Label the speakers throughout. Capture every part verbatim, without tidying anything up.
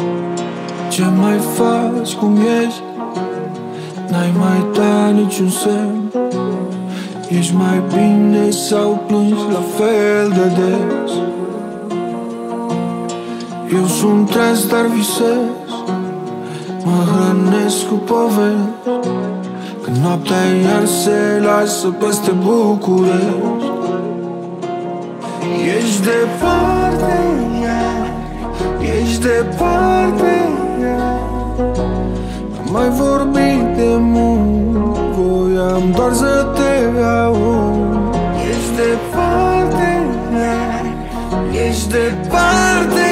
Speaker 1: Ce mai faci, cum ești? N-ai mai dat niciun semn. Ești mai bine sau plângi la fel de des? Eu sunt trez, dar visez. Mă hrănesc cu povești. Când noaptea iar se lasă peste București. Ești departe, ești departe. Am mai vorbit de mult, voiam doar să te aud. Ești departe, ești departe,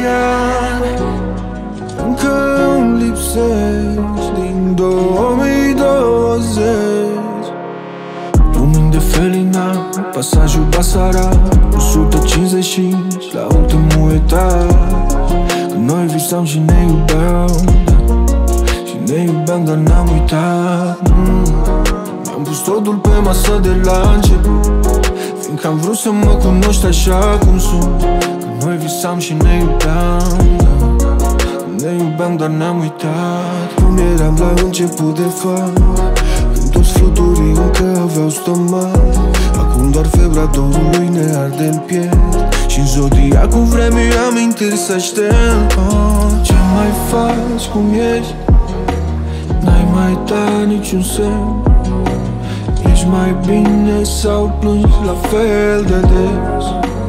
Speaker 1: încă îmi lipsești din două mii douăzeci. Lumini de Felina, pasajul Basara, o sută cincizeci și cinci la ultimul etaj. Când noi visam și ne iubeam, și ne iubeam, dar n-am uitat. mm. Mi-am pus totul pe masă de la început, fiindcă am vrut să mă cunoști așa cum sunt. Când noi visam și ne iubeam, ne iubeam, dar n-am uitat. Cum eram la început de fapt, când toți fluturii încă aveau stomac. Acum doar febra dorului ne arde în piept, și-n zodiacul vremii amintiri să aștept. oh, Ce mai faci, cum ești? N-ai mai dat niciun semn. Ești mai bine sau plângi la fel de des?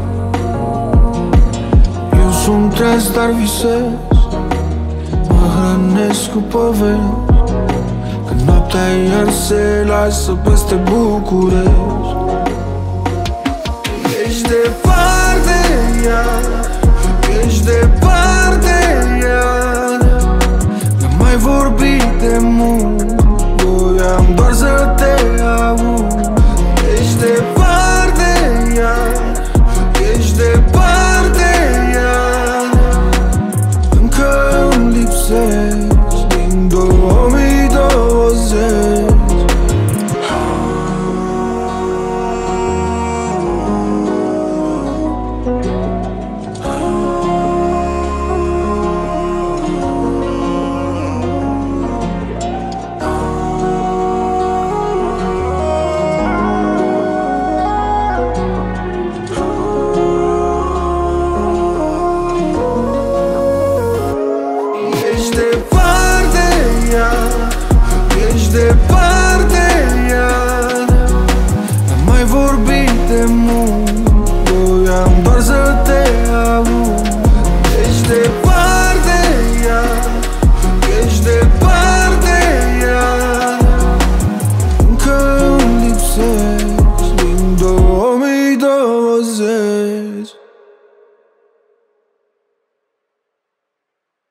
Speaker 1: Eu sunt trez, dar visez. Mă hrănesc cu povești. Când noaptea iar se lasă peste București. Ești departe, iar ești departe.